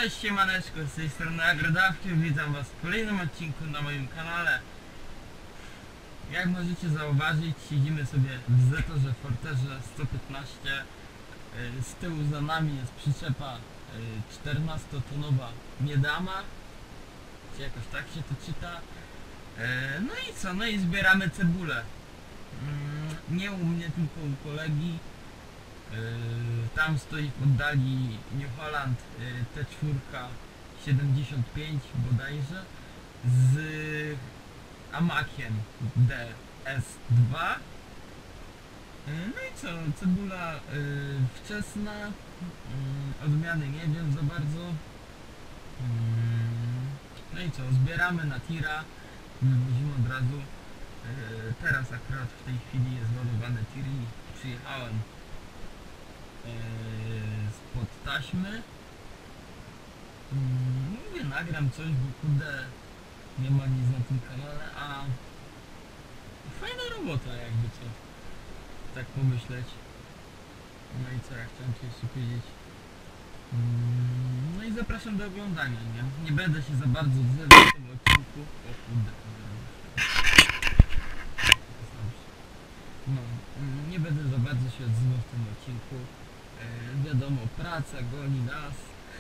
Cześć, siemaneczko, z tej strony Agrodawczy, witam was w kolejnym odcinku na moim kanale. Jak możecie zauważyć, siedzimy sobie w Zetorze Forterze 115. Z tyłu za nami jest przyczepa 14-tonowa Miedama, czy jakoś tak się to czyta. No i co, no i zbieramy cebulę. Nie u mnie, tylko u kolegi. Tam stoi w oddali New Holland T4 75 bodajże z Amakiem DS2. No i co, cebula wczesna, odmiany nie wiem za bardzo. No i co, zbieramy na tira, wywozimy od razu. Teraz akurat w tej chwili jest ładowany tir i przyjechałem spod taśmy. Mówię, nagram coś, bo kurde nie ma nic na tym kanale, a fajna robota, jakby co tak pomyśleć. No i co ja chciałem ci jeszcze powiedzieć. No i zapraszam do oglądania, nie będę się za bardzo odzywał w tym odcinku. O kurde, no, nie będę za bardzo się odzywał w tym odcinku. Wiadomo, praca goni nas,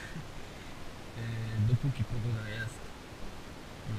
dopóki pogoda jest. No.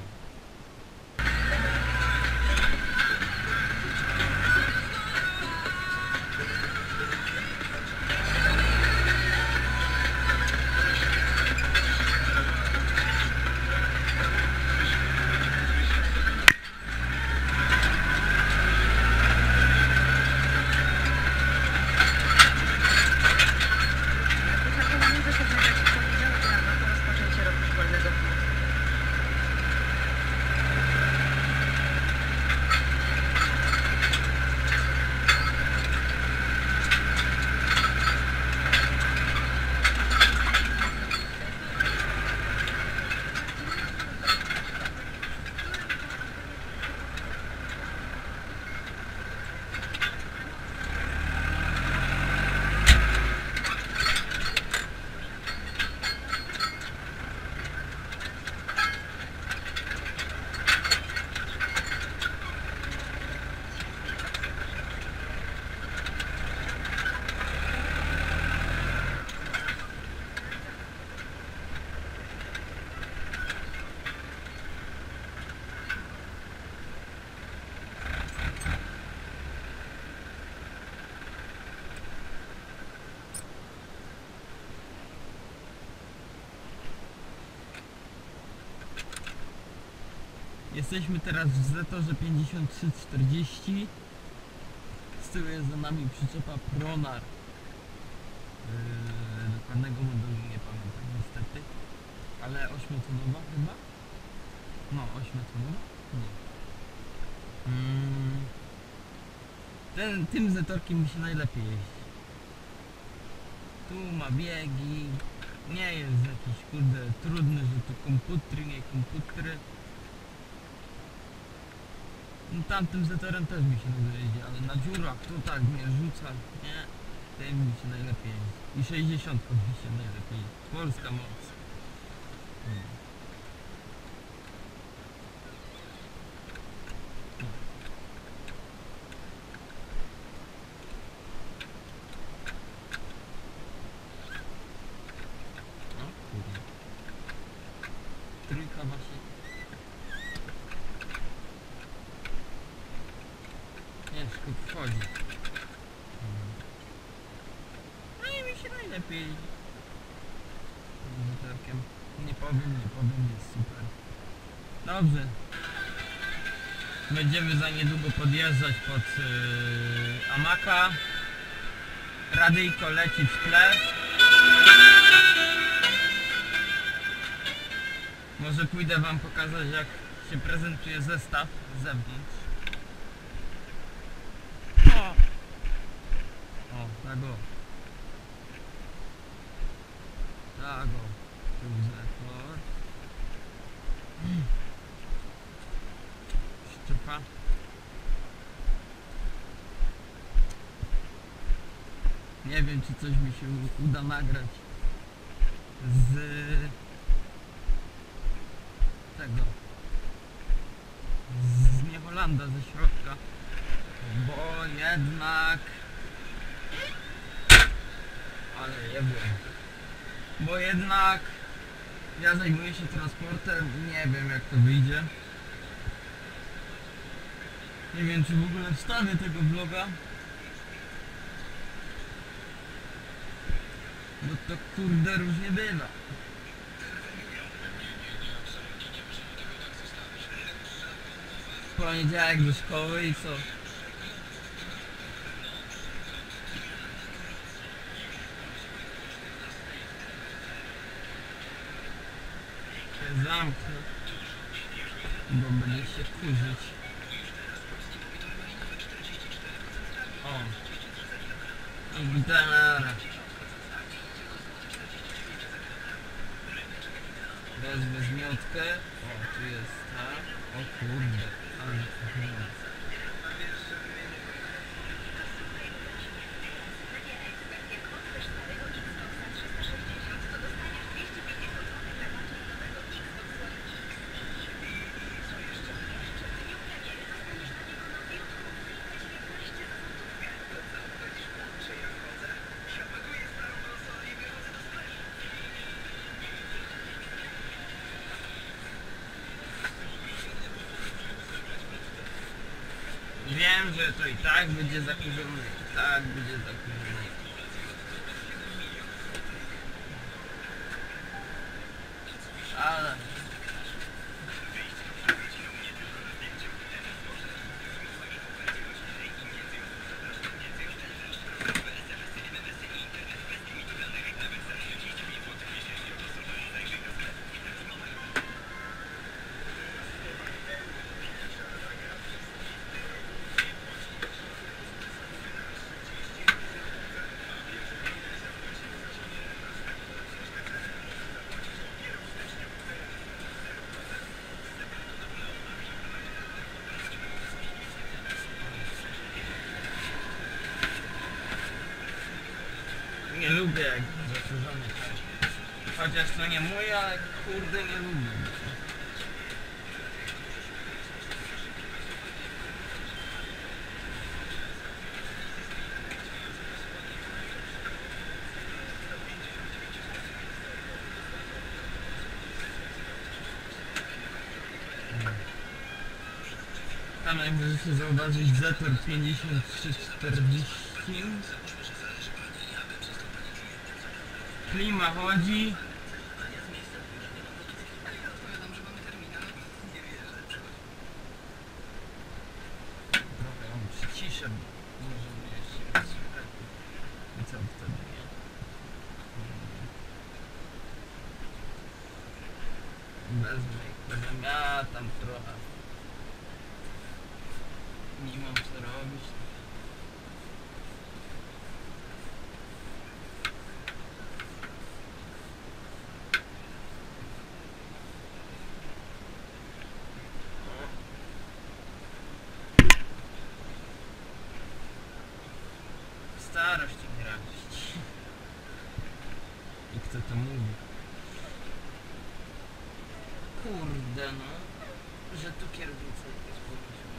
Jesteśmy teraz w Zetorze 5340. Z tyłu jest za nami przyczepa Pronar. Dokładnego modelu nie pamiętam niestety, ale 8-tonowa chyba? No, 8-tonowa? Nie. Tym Zetorkiem mi się najlepiej jeździ. Tu ma biegi, nie jest jakiś kurde trudny, że tu komputery, nie komputery. No, tamtym Zetorem też mi się dobrze jeździ, ale na dziurach tu tak mnie rzuca, nie? Tym mi się najlepiej jeździ. I 60 mi się najlepiej jeździ. Polska moc. O kurde. Trójka właśnie. Ciężko wchodzi. No i mi się najlepiej jeździ. Zetorkiem. Nie powiem, jest super. Dobrze. Będziemy za niedługo podjeżdżać pod Amaka. Radyjko leci w tle. Może pójdę wam pokazać, jak się prezentuje zestaw z zewnątrz. O, tak o. Tak o. Tu Zetor. Szczepa. Nie wiem, czy coś mi się uda nagrać. z tego, z Niewolanda, ze środka, bo jednak, ale jebłem, bo jednak ja zajmuję się transportem, nie wiem jak to wyjdzie, nie wiem czy w ogóle wstawię tego vloga, bo to kurde różnie bywa. Poniedziałek do szkoły i co? Się zamknę, bo będzie się kurzyć. O, i gitara. Wezmę zmiotkę. O, tu jest ta. O kurde, ale fajnie. Wiem, że to i tak będzie zakurzone, i tak będzie zakurzone. Ale... Nie lubię jak zakurzony czaj. Chociaż to nie mój, ale kurde nie lubię. Tam jak możecie zauważyć Zetor 5340. Klima chodzi. Trochę ją przyciszę, może mnie jeszcze raz słychać. I co wtedy, nie? Wezmę i pozamiatam trochę. Nie mam co robić. Starość i radość. I kto to mówi? Kurde no, że tu kierownica jest pomyślna.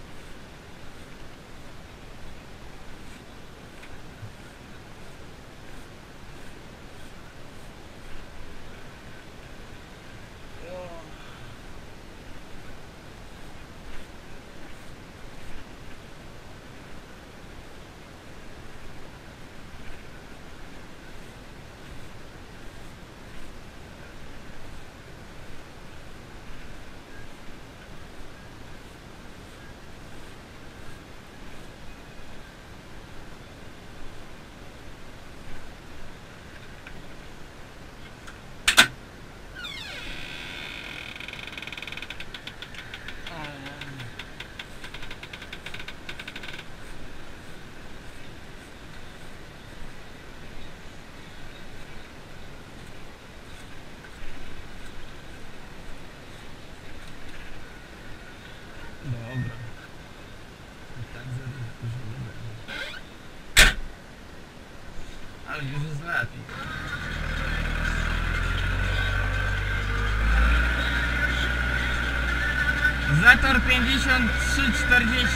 Dobra. I tak zaraz dużo będzie. Ale już jest lepiej. Zetor 5340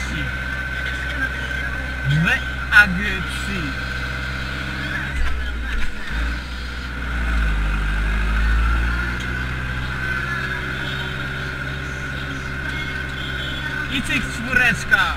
w agresji. I cyk czwóreczka.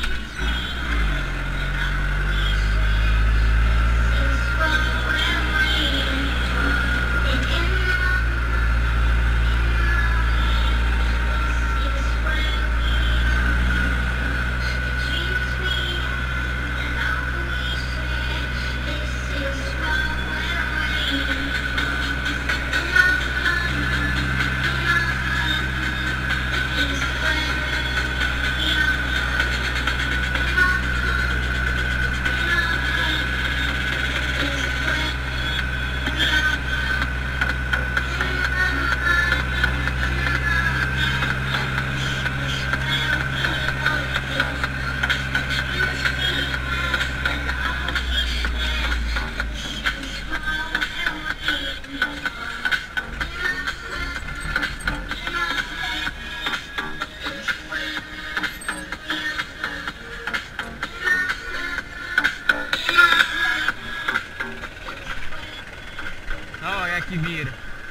O, jaki wir.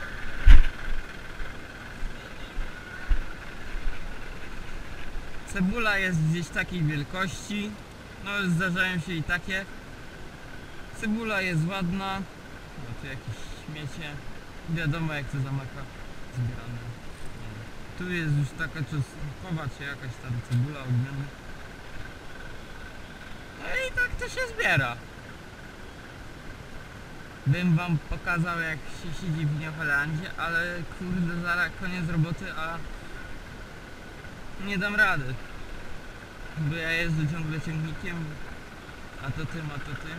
Cebula jest gdzieś takiej wielkości. No zdarzają się i takie. Cebula jest ładna. No tu jakieś śmiecie. Wiadomo jak to zamaka zbierane. Tu jest już taka czosnkowa czy jakaś tam cebula odmiana. No i tak to się zbiera. Bym wam pokazał jak się siedzi w Neoholandzie, ale kurde zaraz koniec roboty, a nie dam rady. Bo ja jeżdżę ciągle ciągnikiem, a to tym.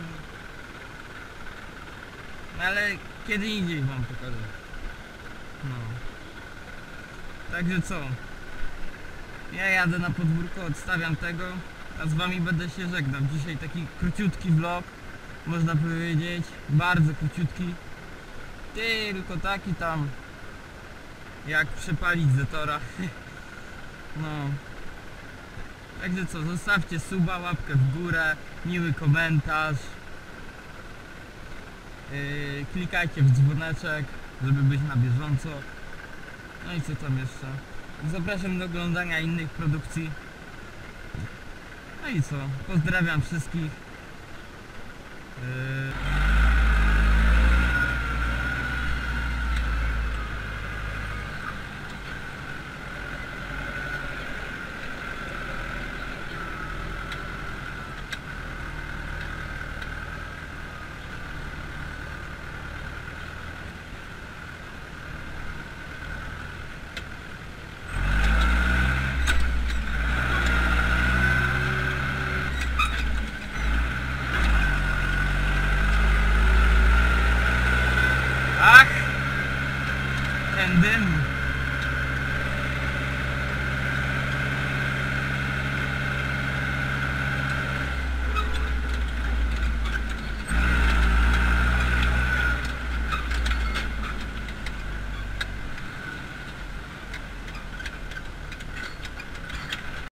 No ale kiedy indziej wam pokażę. No. Także co? Ja jadę na podwórko, odstawiam tego, a z wami będę się żegnał. Dzisiaj taki króciutki vlog. Można powiedzieć, bardzo króciutki, tylko taki tam jak przepalić Zetora. No. Także co, zostawcie suba, łapkę w górę, miły komentarz, klikajcie w dzwoneczek, żeby być na bieżąco. No i co tam jeszcze? Zapraszam do oglądania innych produkcji. No i co, pozdrawiam wszystkich. Ach, ten dym.